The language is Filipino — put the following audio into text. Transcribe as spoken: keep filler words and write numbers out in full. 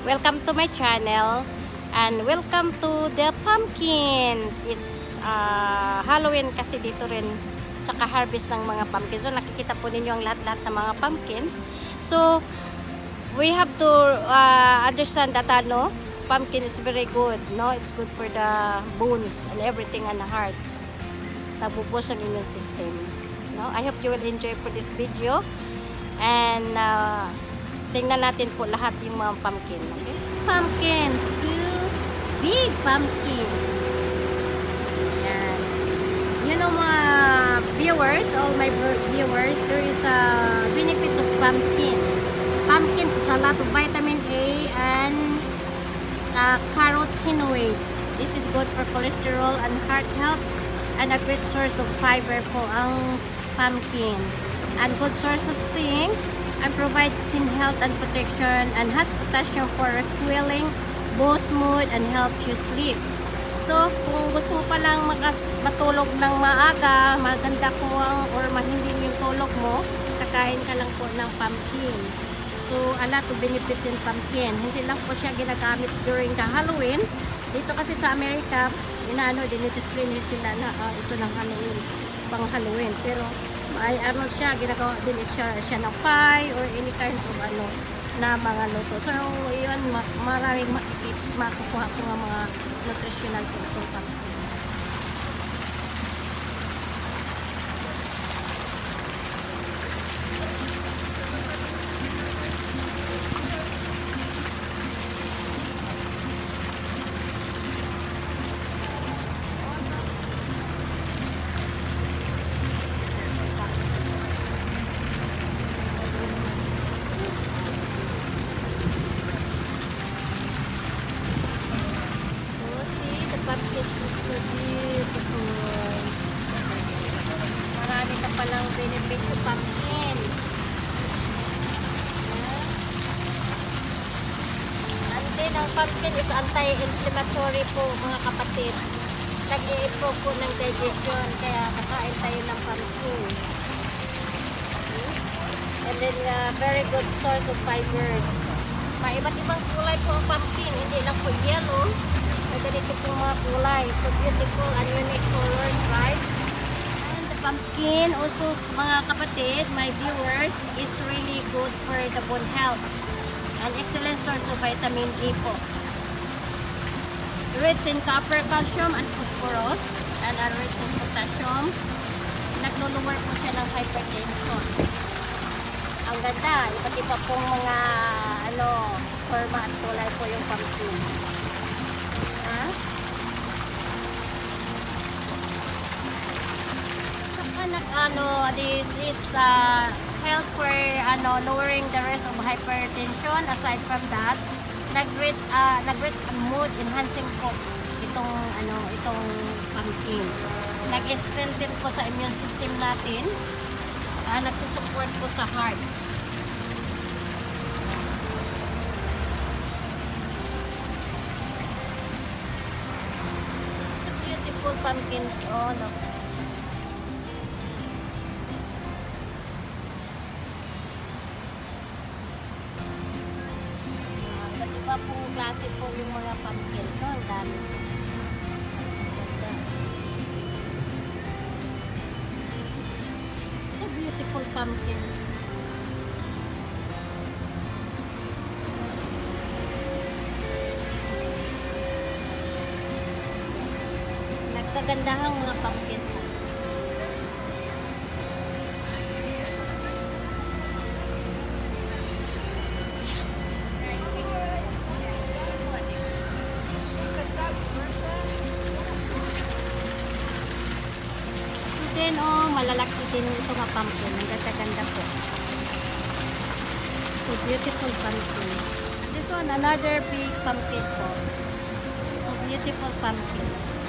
welcome to my channel and welcome to the pumpkins. Is uh, Halloween kasi dito rin, tsaka harvest ng mga pumpkins. So nakikita po ninyo ang lahat-lahat ng mga pumpkins. So we have to uh, understand that ano, pumpkin is very good, no? It's good for the bones and everything and the heart. Nabubos ang immune system, no? I hope you will enjoy for this video. And uh, tingnan natin po lahat yung mga pumpkin. Okay? Pumpkin, two big pumpkins. Yan. You know mga viewers, all my viewers, there is a uh, benefits of pumpkins. Pumpkins is a lot of vitamin A and uh, carotenoids. This is good for cholesterol and heart health, and a great source of fiber po ang pumpkins. And good source of zinc, and provides skin health and protection, and has potassium for refueling, boost mood, and helps you sleep. So, kung gusto mo palang matulog ng maaga, maganda po ang, or mahindi yung tulog mo, kakain ka lang po ng pumpkin. So, a lot of benefits in pumpkin. Hindi lang po siya ginagamit during the Halloween. Dito kasi sa Amerika, inaano, dinidisplay sila na uh, ito ng Halloween, pang Halloween. Pero, ay ano siya, ginagawa din siya, siya ng pie or any kinds of ano na mga luto. So yun, maraming makukuha ko ng mga nutritional food. Marami ka palang benefit sa pumpkin. And then, ang pumpkin is anti-inflammatory po mga kapatid. Nag-i-improve po ng digestion, kaya kakain tayo ng pumpkin. And then, uh, very good source of fibers. Maiba't ibang kulay po ang pumpkin, hindi lang po yellow. Ganito po mga kulay. So beautiful and unique colors, right? And the pumpkin, also mga kapatid, my viewers, is really good for the bone health. An excellent source of vitamin A po. Rich in copper, calcium, and phosphorus, and are rich in potassium. Nagluluwar po siya ng hypertension. Ang ganda, iba't iba pong mga ano, forma at kulay po yung pumpkin. Ano, this is uh, help for ano, lowering the risk of hypertension. Aside from that, nag-reach uh, nag-reach mood enhancing po itong ano, itong pumpkin. Nag-strengthen po sa immune system natin. Uh, nagsusupport po sa heart. This is a beautiful pumpkins. Oh, no. Iba pong klase po yung mga pumpkins, no? Ang dami. So beautiful pumpkin. Nagkagandahang mga pumpkin po. Then, oh, malalaki din ito nga pumpkin. Ang ganda-ganda po. So, beautiful pumpkin. This one, another big pumpkin po. So, beautiful pumpkin.